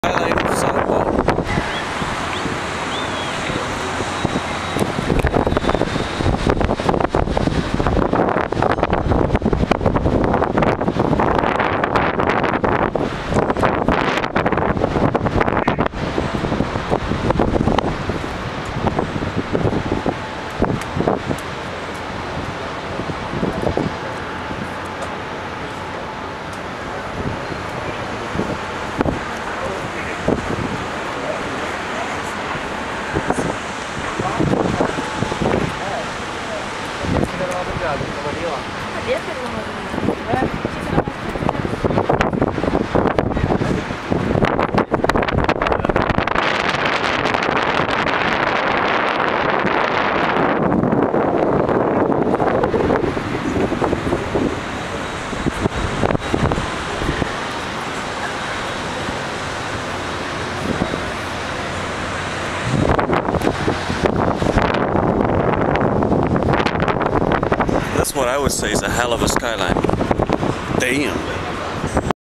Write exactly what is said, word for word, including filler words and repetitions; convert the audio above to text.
Skyline of São Paulo. Cadê a pergunta? É. That's what I would say is a hell of a skyline. Damn.